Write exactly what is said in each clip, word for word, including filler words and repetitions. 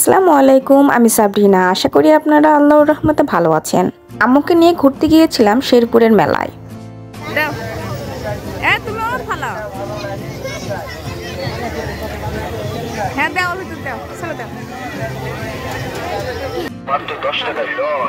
আসসালামু আলাইকুম, আমি সাবরিনা। আশা করি আপনারা আল্লাহর রহমতে ভালো আছেন। আম্মুকে নিয়ে ঘুরতে গিয়েছিলাম শেরপুরের মেলায়। দাও এ তুমি ওর ফালাও। হ্যাঁ দাও ভিতর দাও, চলো দাও। মাত্র দশ টাকা লন।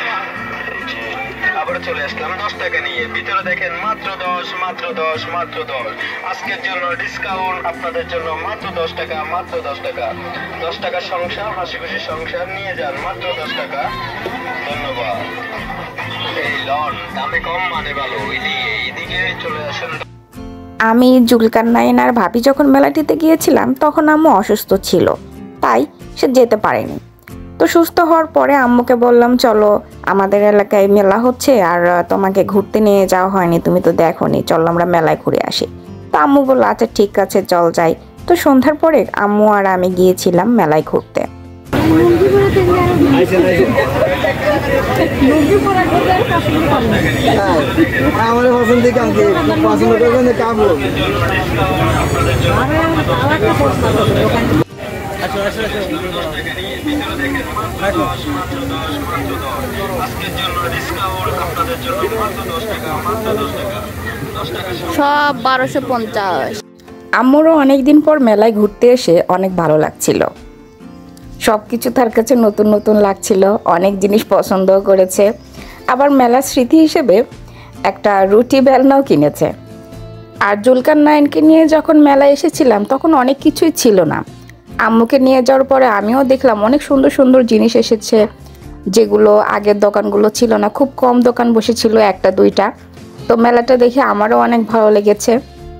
আবার চলে আসলাম দশ টাকা নিয়ে। ভিতরে দেখেন মাত্র দশ, মাত্র দশ, মাত্র দশ। আজকের জন্য ডিসকাউন্ট আপনাদের জন্য মাত্র দশ টাকা, মাত্র দশ টাকা। দশ টাকা সংসার, হাসি খুশি সংসার নিয়ে যান মাত্র দশ টাকা। ধন্যবাদ। এই লন দামে কম মানে ভালো। এইদিকে চলে আসেন। আমি জুলকার নাইন আর ভাবি যখন মেলাটিতে গিয়েছিলাম তখন আম্মু অসুস্থ ছিল, তাই সে যেতে পারেনি। তো সুস্থ হওয়ার পরে আম্মুকে বললাম, চলো আমাদের এলাকায় মেলা হচ্ছে আর তোমাকে ঘুরতে নিয়ে যাওয়া হয়নি, তুমি তো দেখোনি, চলো আমরা মেলায় ঘুরে আসি। তো আম্মু বললো আচ্ছা ঠিক আছে চল যাই। তো সন্ধ্যার পরে আম্মু আর আমি গিয়েছিলাম মেলায় ঘুরতে। আমার পছন্দ কামকে পছন্দ করবেন কামড় সব বারোশো পঞ্চাশ। আম্মুরও অনেকদিন পর মেলায় ঘুরতে এসে অনেক ভালো লাগছিল। সব কিছু তার কাছে নতুন নতুন লাগছিল, অনেক জিনিস পছন্দও করেছে। আবার মেলার স্মৃতি হিসেবে একটা রুটি বেলনাও কিনেছে। আর জুলকার নাইনকে নিয়ে যখন মেলায় এসেছিলাম তখন অনেক কিছুই ছিল না। আম্মুকে নিয়ে যাওয়ার পরে আমিও দেখলাম অনেক সুন্দর সুন্দর জিনিস এসেছে, যেগুলো আগের দোকানগুলো ছিল না। খুব কম দোকান বসেছিল, একটা দুইটা। তো মেলাটা দেখে আমারও অনেক ভালো লেগেছে।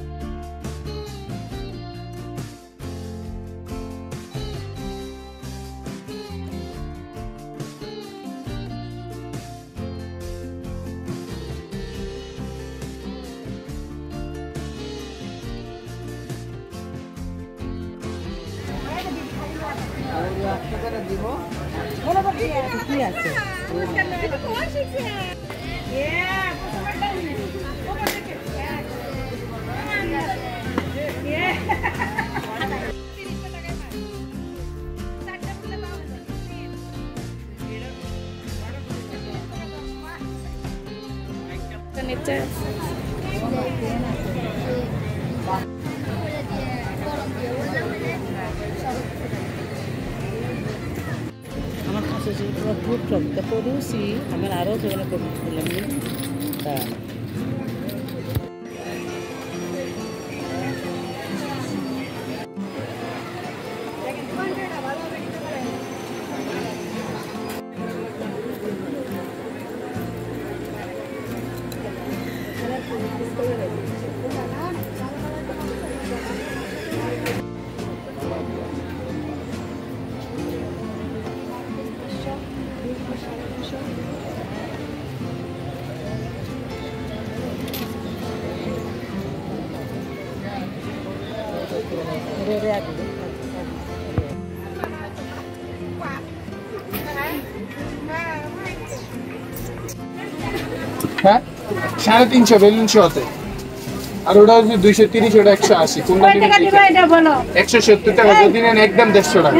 আমার কাছে যে খুব চমকে পড়েছি, আমার আরও যেগুলো করছিলাম তা হ্যাঁ সাড়ে তিনশো বেলুন শোতে, আর ওটা হচ্ছে দুইশো তিরিশ, ওটা একশো আশি। কোনটা একশো সত্তর টাকা। যদি নেন একদম দেড়শো টাকা।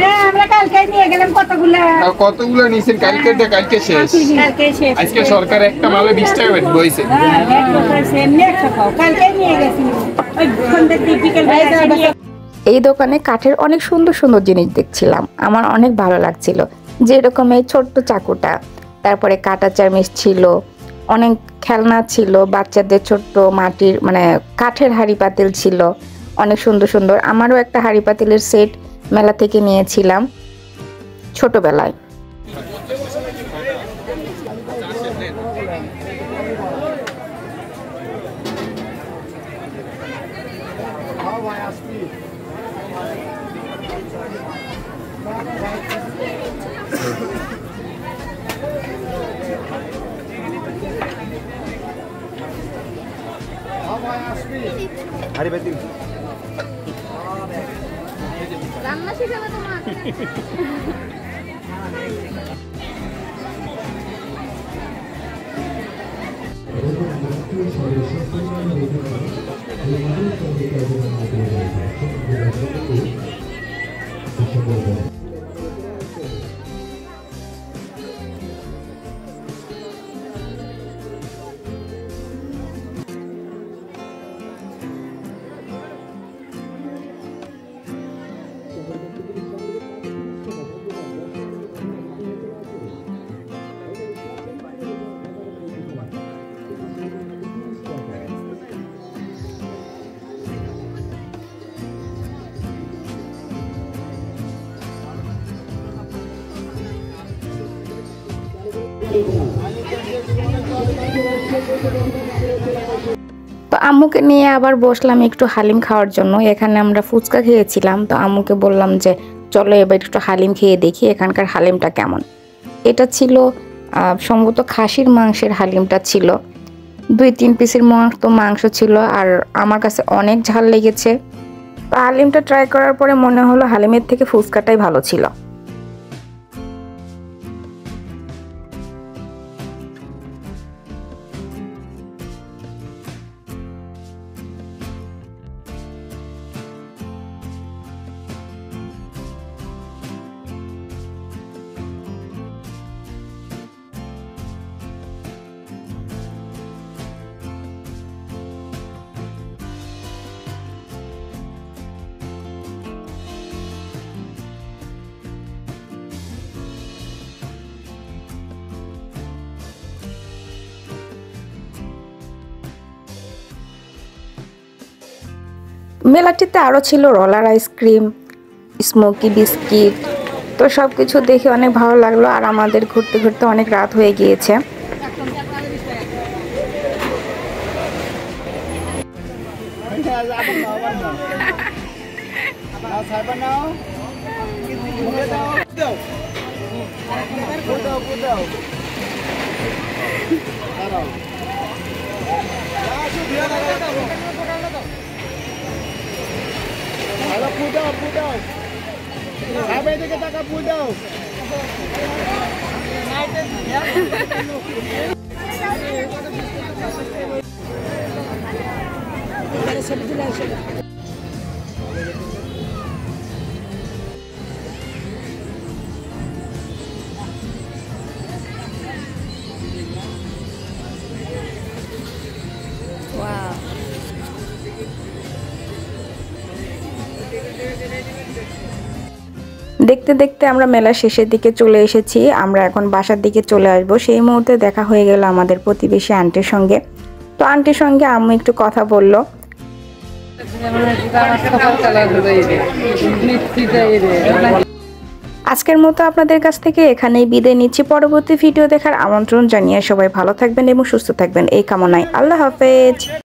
কতগুলো নিয়েছেন? কালকে কালকে শেষ। আজকে সরকার একটা মালে বিশ টাকা বইছে। এই দোকানে কাঠের অনেক সুন্দর সুন্দর জিনিস দেখছিলাম, আমার অনেক ভালো লাগছিল। যেরকম এই ছোট্ট চাকুটা, তারপরে কাঁটা চামচ ছিল, অনেক খেলনা ছিল বাচ্চাদের, ছোট্ট মাটির মানে কাঠের হাঁড়ি পাতিল ছিল, অনেক সুন্দর সুন্দর। আমারও একটা হাঁড়ি পাতিলের সেট মেলা থেকে নিয়েছিলাম ছোটবেলায়। আরে বেটি রান্না শিখাবে তোমার। তো আম্মুকে নিয়ে আবার বসলাম একটু হালিম খাওয়ার জন্য। এখানে আমরা ফুচকা খেয়েছিলাম, তো আম্মুকে বললাম যে চলো এবার একটু হালিম খেয়ে দেখি এখানকার হালিমটা কেমন। এটা ছিল সম্ভবত খাসির মাংসের হালিমটা ছিল, দুই তিন পিসের মতো মাংস ছিল, আর আমার কাছে অনেক ঝাল লেগেছে। তো হালিমটা ট্রাই করার পরে মনে হলো হালিমের থেকে ফুচকাটাই ভালো ছিল। মেলাটিতে আরও ছিল রোলার আইসক্রিম, স্মোকি বিস্কিট। তো সব কিছু দেখে অনেক ভালো লাগলো, আর আমাদের ঘুরতে ঘুরতে অনেক রাত হয়ে গিয়েছে। দেখতে দেখতে আমরা মেলার শেষের দিকে চলে এসেছি। আমরা এখন বাসার দিকে চলে আসব। সেই মুহূর্তে দেখা হয়ে গেল আমাদের প্রতিবেশী আন্টির সঙ্গে। তো আন্টির সঙ্গে আম্মু একটু কথা বলল। আজকের মতো আপনাদের কাছ থেকে এখানেই বিদায় নিচ্ছি। পরবর্তী ভিডিও দেখার আমন্ত্রণ জানিয়ে সবাই ভালো থাকবেন এবং সুস্থ থাকবেন এই কামনায়। আল্লাহ হাফেজ।